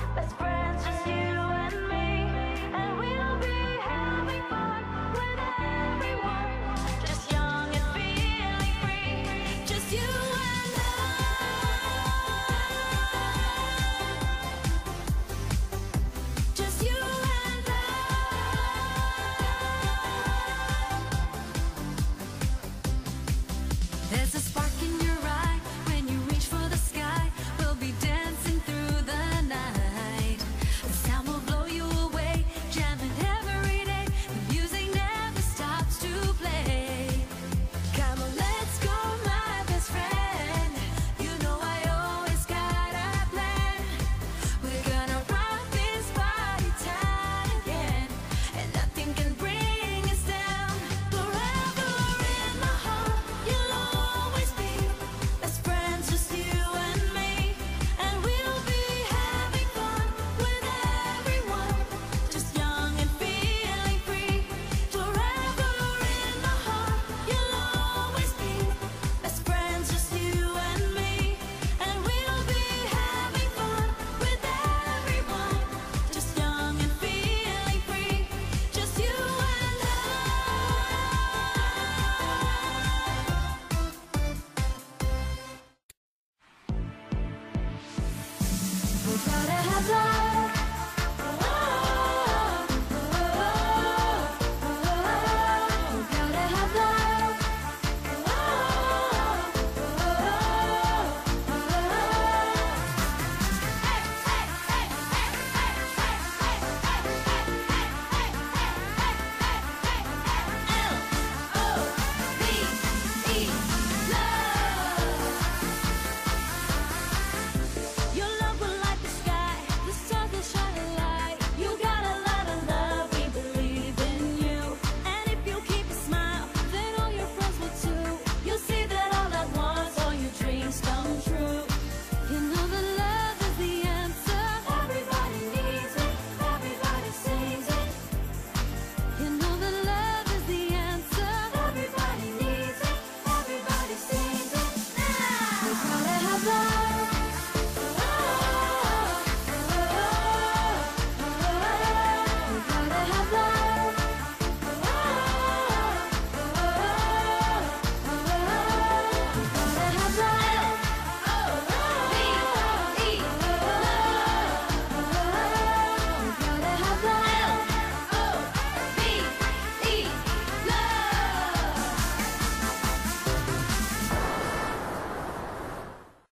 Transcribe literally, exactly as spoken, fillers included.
best friends, just you and me. And we'll be having fun with everyone, just young and feeling free, just you and I. Just you and I. There's a spark in your eye when you reach for the sky. We'll be dancing through the night. The sound will blow you away, jamming every day. The music never stops to play. Come on, let's go, my best friend. You know I always got a plan. We're gonna rock this party time again, and nothing can bring us down. Forever in my heart, you'll always be best friends, just you and me. And we'll be having fun with everyone, just young and feeling free. Forever in my heart, you'll always be best friends, just you and me. And we'll be having fun with everyone, just young and feeling free, just you and I. We gotta have love.